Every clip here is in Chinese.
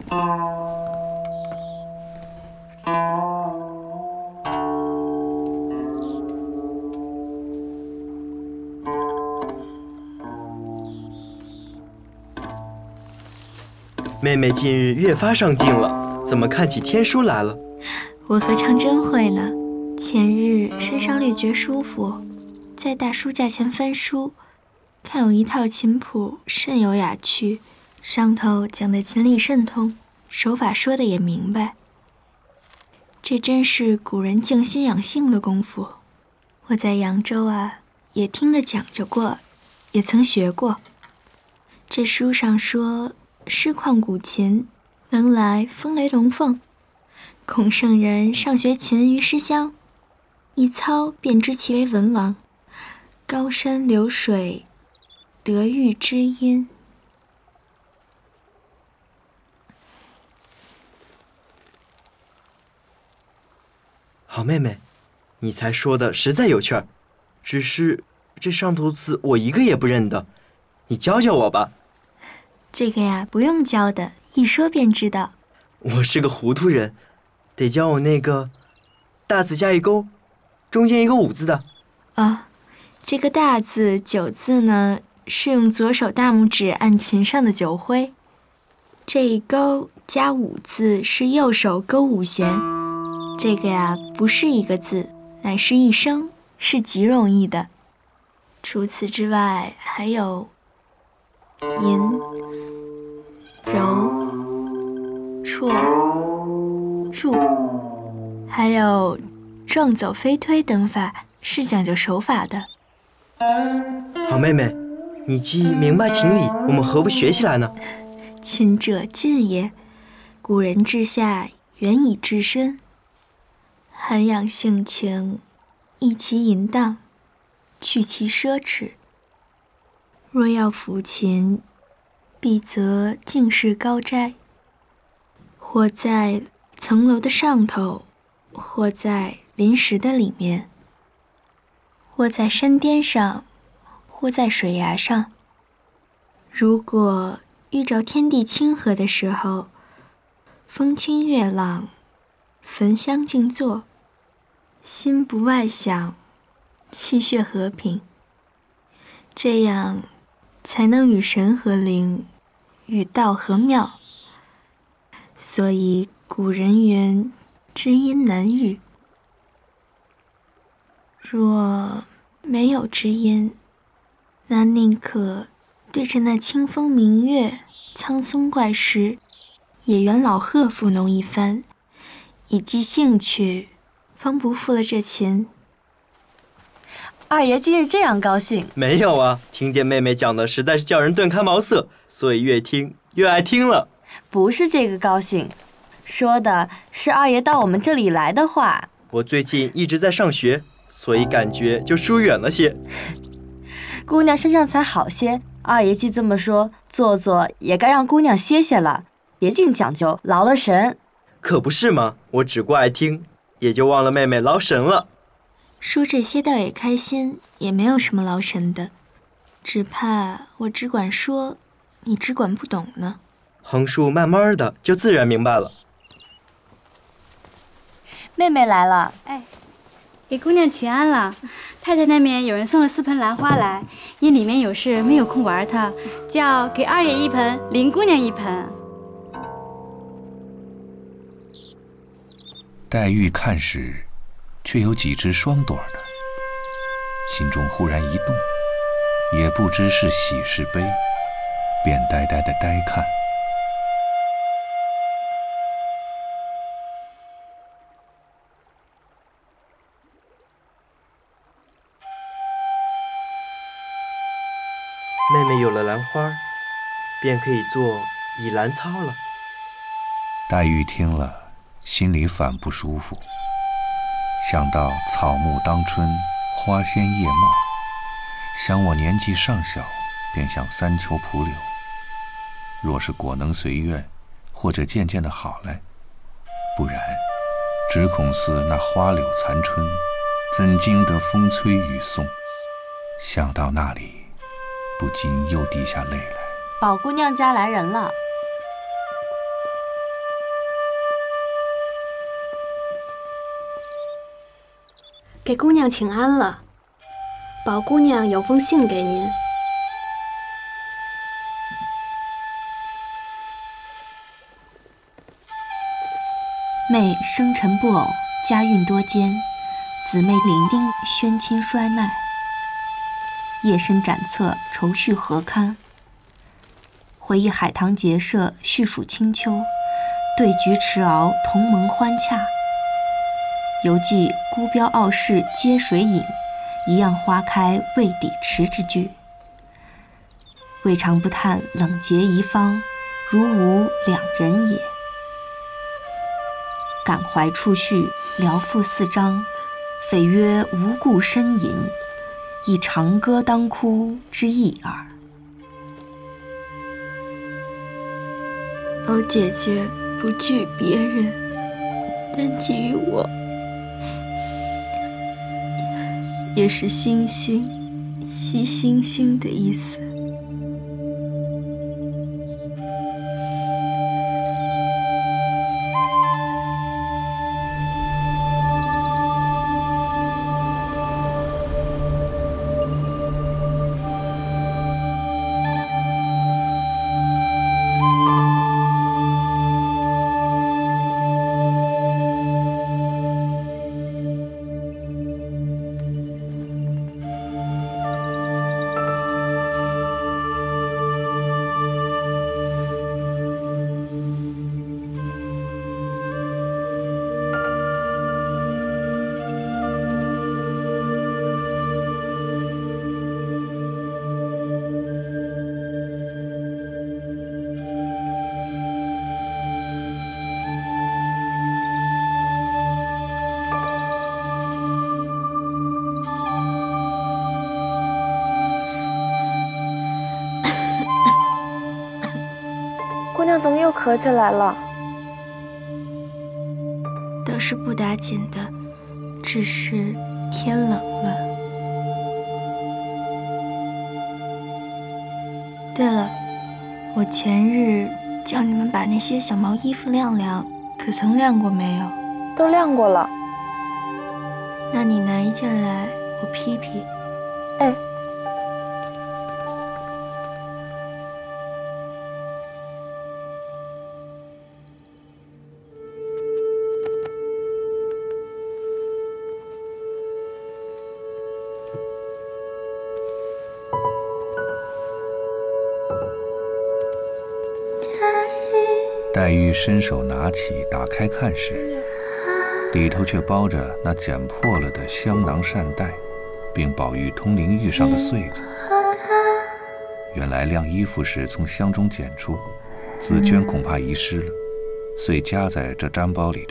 妹妹近日越发上进了，怎么看起天书来了？ 我何尝真会呢？前日身上略觉舒服，在大书架前翻书，看有一套琴谱甚有雅趣，上头讲的琴理甚通，手法说的也明白。这真是古人静心养性的功夫。我在扬州啊，也听得讲究过，也曾学过。这书上说，诗况古琴，能来风雷龙凤。孔圣人上学琴于诗乡，一操便知其为文王。高山流水，得遇知音。 好妹妹，你才说的实在有趣儿，只是这上头字我一个也不认得，你教教我吧。 这个呀，不用教的，一说便知道。 我是个糊涂人，得教我那个大字加一勾，中间一个五字的。 哦，这个大字九字呢，是用左手大拇指按琴上的九徽，这一勾加五字是右手勾五弦。这个呀，不是一个字，乃是一声，是极容易的。除此之外，还有吟、柔、绰、注，还有撞走飞推等法，是讲究手法的。 好妹妹，你既明白情理，我们何不学起来呢？ 琴者进也，古人治下，原以治身。涵养性情，抑其淫荡，去其奢侈。若要抚琴，必则静室高斋，或在层楼的上头，或在临石的里面，或在山巅上，或在水崖上。如果遇着天地清和的时候，风清月朗，焚香静坐，心不外想，气血和平，这样才能与神和灵，与道和妙。所以古人云，知音难遇。若没有知音，那宁可对着那清风明月、苍松怪石、野原老鹤抚弄一番，以寄兴趣，方不负了这琴。 二爷今日这样高兴？ 没有啊，听见妹妹讲的实在是叫人顿开茅塞，所以越听越爱听了。 不是这个高兴，说的是二爷到我们这里来的话。 我最近一直在上学，所以感觉就疏远了些。 姑娘身上才好些，二爷既这么说，做做也该让姑娘歇歇了，别净讲究，劳了神。 可不是吗？我只顾爱听，也就忘了妹妹劳神了。 说这些倒也开心，也没有什么劳神的，只怕我只管说，你只管不懂呢。 横竖慢慢的就自然明白了。 妹妹来了。 哎，给姑娘请安了。太太那边有人送了4盆兰花来，因里面有事没有空玩它，叫给二爷1盆，林姑娘1盆。 黛玉看时，却有几只双朵的，心中忽然一动，也不知是喜是悲，便呆呆的呆看。 妹妹有了兰花，便可以做倚兰操了。 黛玉听了，心里反不舒服，想到草木当春，花鲜叶茂，想我年纪尚小，便想三秋蒲柳，若是果能随愿，或者渐渐的好来，不然只恐似那花柳残春，怎经得风吹雨送？想到那里，不禁又滴下泪来。 宝姑娘家来人了。 给姑娘请安了。宝姑娘有封信给您。 妹生辰不偶，家运多艰，姊妹伶仃，宣亲衰迈。夜深展册，愁绪何堪？回忆海棠结社，叙属清秋，对菊池鏊，同盟欢洽。犹记孤标傲世皆水饮，一样花开未抵池之句。未尝不叹冷结遗芳，如无两人也。感怀处绪，聊赋四章，匪曰无故呻吟，以长歌当哭之意耳。 宝姐姐不惧别人，但给予我，也是星星惜星星的意思。 姑娘怎么又咳起来了？ 倒是不打紧的，只是天冷了。对了，我前日叫你们把那些小毛衣服晾晾，可曾晾过没有？ 都晾过了。 那你拿一件来，我披披。 哎。 黛玉伸手拿起，打开看时，里头却包着那剪破了的香囊扇带，并宝玉通灵玉上的穗子。原来晾衣服时从箱中捡出，紫鹃恐怕遗失了，遂夹在这毡包里的。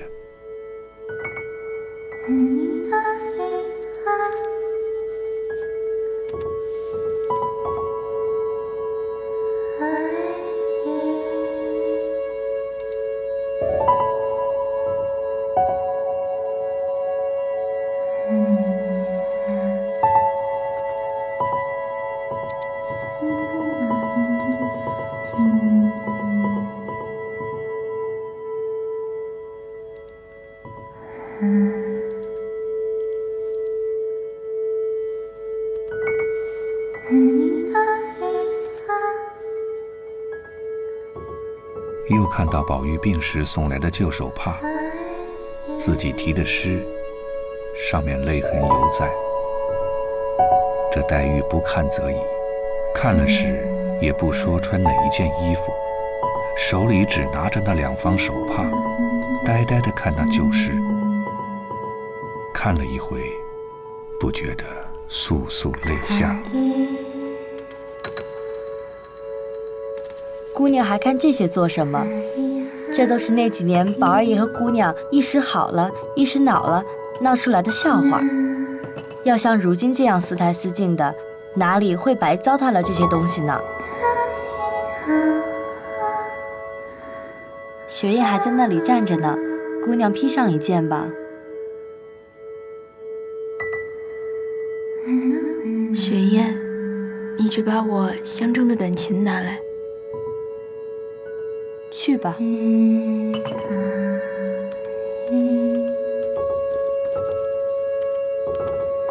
又看到宝玉病时送来的旧手帕，自己题的诗，上面泪痕犹在。这黛玉不看则已，看了时也不说穿哪一件衣服，手里只拿着那两方手帕，呆呆地看那旧诗。看了一回，不觉得簌簌泪下。 姑娘还看这些做什么？这都是那几年宝二爷和姑娘一时好了，一时恼了，闹出来的笑话。要像如今这样私台私进的，哪里会白糟蹋了这些东西呢？雪雁还在那里站着呢，姑娘披上一件吧。 雪雁，你去把我箱中的短琴拿来。 去吧。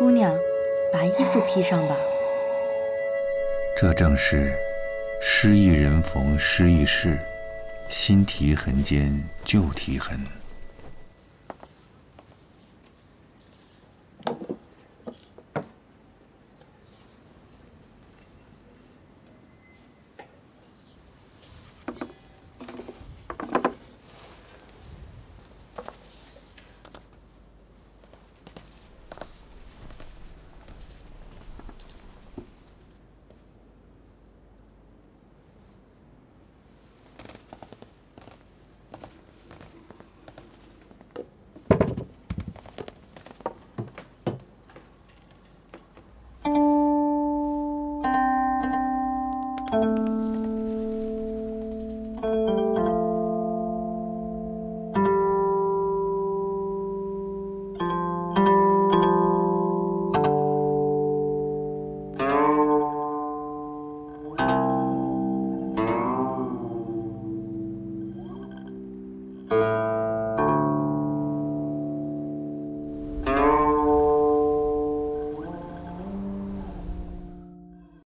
姑娘，把衣服披上吧。 这正是失意人逢失意事，新啼痕间旧啼痕。